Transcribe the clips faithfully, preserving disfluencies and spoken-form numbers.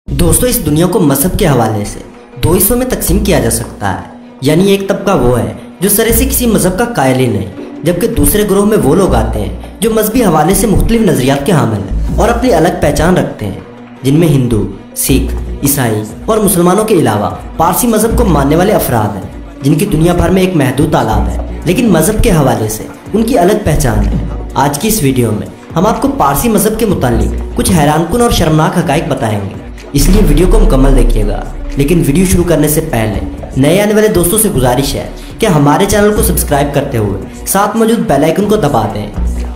दोस्तों, इस दुनिया को मजहब के हवाले से दो हिस्सों में तकसीम किया जा सकता है। यानी एक तबका वो है जो सरे से किसी मजहब का कायल ही नहीं, जबकि दूसरे ग्रोह में वो लोग आते हैं जो मजहबी हवाले से मुख्तलिफ नजरियात के हामिल हैं और अपनी अलग पहचान रखते हैं, जिनमें हिंदू, सिख, ईसाई और मुसलमानों के अलावा पारसी मजहब को मानने वाले अफराद हैं, जिनकी दुनिया भर में एक महदूद तादाद है, लेकिन मजहब के हवाले से उनकी अलग पहचान है। आज की इस वीडियो में हम आपको पारसी मजहब के मुताल्लिक कुछ हैरानकुन और शर्मनाक हकाइक बताएंगे, इसलिए वीडियो को मुकम्मल देखिएगा। लेकिन वीडियो शुरू करने से पहले नए आने वाले दोस्तों से गुजारिश है कि हमारे चैनल को सब्सक्राइब करते हुए साथ मौजूद बेल आइकन को दबा दें।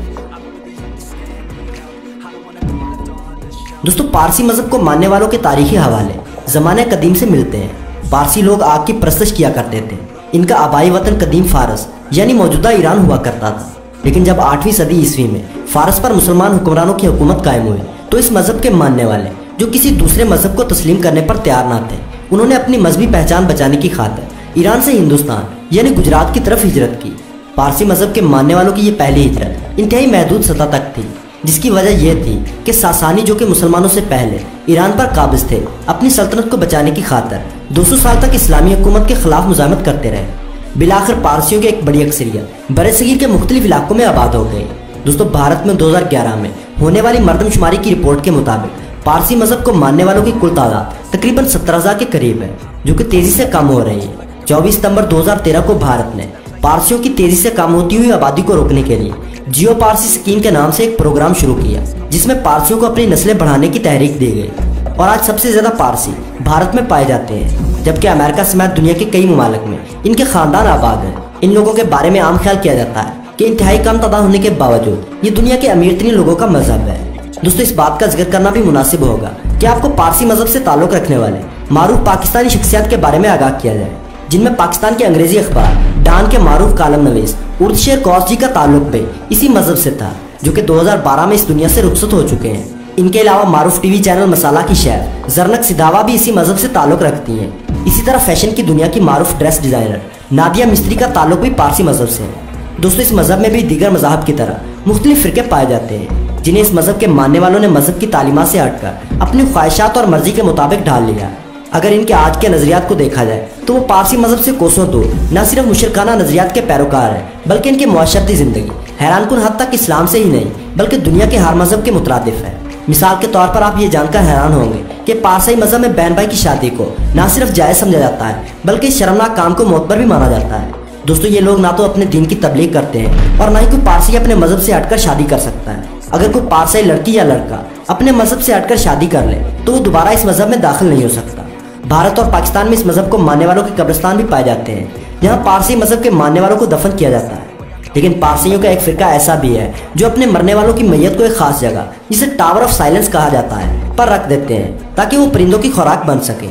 दोस्तों, पारसी मजहब को मानने वालों के तारीखी हवाले ज़माने कदीम से मिलते हैं। पारसी लोग आग की परस्तश किया करते थे। इनका आबाई वतन कदीम फारस यानी मौजूदा ईरान हुआ करता था, लेकिन जब आठवीं सदी ईस्वी में फारस पर मुसलमान हुक्मरानों की हुकूमत कायम हुई तो इस मजहब के मानने वाले जो किसी दूसरे मजहब को तस्लीम करने पर तैयार न थे, उन्होंने अपनी मजहबी पहचान बचाने की खातिर ईरान से हिंदुस्तान यानी गुजरात की तरफ हिजरत की। पारसी मजहब के मानने वालों की ये पहली हिजरत इंतहाई महदूद सतह तक थी, जिसकी वजह यह थी कि सासानी जो कि मुसलमानों से पहले ईरान पर काबिज थे, अपनी सल्तनत को बचाने की खातिर दो सौ साल तक इस्लामी हुकूमत के खिलाफ मुजामत करते रहे। बिलाखिर पारसियों की एक बड़ी अक्सरियत बरसगीर के मुख्तलिफ इलाकों में आबाद हो गई। दोस्तों, भारत में दो हज़ार ग्यारह में होने वाली मरदमशुमारी की रिपोर्ट के मुताबिक पारसी मजहब को मानने वालों की कुल तादाद तकरीबन सत्रह हजार के करीब है, जो कि तेजी से कम हो रही है। चौबीस सितंबर दो हज़ार तेरह को भारत ने पारसियों की तेजी से कम होती हुई आबादी को रोकने के लिए जियो पारसी स्कीम के नाम से एक प्रोग्राम शुरू किया, जिसमें पारसियों को अपनी नस्लें बढ़ाने की तहरीक दी गई। और आज सबसे ज्यादा पारसी भारत में पाए जाते हैं, जबकि अमेरिका समेत दुनिया के कई ममालिक में इनके खानदान आबाद हैं। इन लोगों के बारे में आम ख्याल किया जाता है कि इंतहाई कम तादाद होने के बावजूद ये दुनिया के अमीर तरीन लोगों का मजहब है। दोस्तों, इस बात का जिक्र करना भी मुनासिब होगा कि आपको पारसी मजहब से ताल्लुक रखने वाले मारूफ पाकिस्तानी शख्सियत के बारे में आगाह किया जाए, जिनमें पाकिस्तान के अंग्रेजी अखबार डान के मारूफ कालम नवीस उर्दशेर कौस जी का ताल्लुक भी इसी मजहब से था, जो कि दो हज़ार बारह में इस दुनिया से रुखसत हो चुके हैं। इनके अलावा मारूफ टीवी चैनल मसाला की शेफ जरनक सिदावा भी इसी मजहब से ताल्लुक रखती हैं। इसी तरह फैशन की दुनिया की मारूफ ड्रेस डिजाइनर नादिया मिस्त्री का ताल्लुक भी पारसी मजहब से है। दोस्तों, इस मजहब में भी दीगर मज़ाहब की तरह मुख्तलिफ फ़िरके पाए जाते हैं, जिन्हें इस मजहब के मानने वालों ने मजहब की तालीमात से हटकर अपनी ख्वाहिशात और मर्जी के मुताबिक ढाल लिया। अगर इनके आज के नजरियात को देखा जाए तो वो पारसी मजहब से कोसों दूर न सिर्फ मुशरकाना नजरियात के पैरोकार है, बल्कि इनकी मुआशरती जिंदगी हैरानकुन हद तक इस्लाम से ही नहीं बल्कि दुनिया के हर मजहब के मुतरादिफ है। मिसाल के तौर पर आप ये जानकर हैरान होंगे कि पारसी मजहब में बहन भाई की शादी को न सिर्फ जायज समझा जाता है, बल्कि इस शर्मनाक काम को मोतबर भी माना जाता है। दोस्तों, ये लोग ना तो अपने दीन की तबलीग करते हैं और ना ही कोई पारसी अपने मजहब से हटकर शादी कर सकता है। अगर कोई पारसी लड़की या लड़का अपने मजहब से हटकर शादी कर ले तो वो दोबारा इस मजहब में दाखिल नहीं हो सकता। भारत और पाकिस्तान में इस मजहब को मानने वालों के कब्रिस्तान भी पाए जाते हैं, जहाँ पारसी मजहब के मानने वालों को दफन किया जाता है। लेकिन पारसियों का एक फिरका ऐसा भी है जो अपने मरने वालों की मैयत को एक खास जगह, जिसे टावर ऑफ साइलेंस कहा जाता है, पर रख देते हैं ताकि वो परिंदों की खुराक बन सके।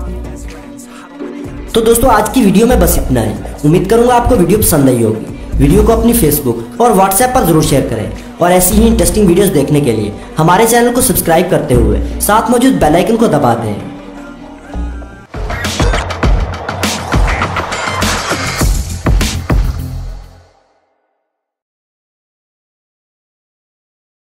तो दोस्तों, आज की वीडियो में बस इतना ही। उम्मीद करूंगा आपको वीडियो पसंद आई होगी। वीडियो को अपनी फेसबुक और व्हाट्सएप पर जरूर शेयर करें और ऐसी ही इंटरेस्टिंग वीडियोस देखने के लिए हमारे चैनल को सब्सक्राइब करते हुए साथ मौजूद बेल आइकन को दबा दें।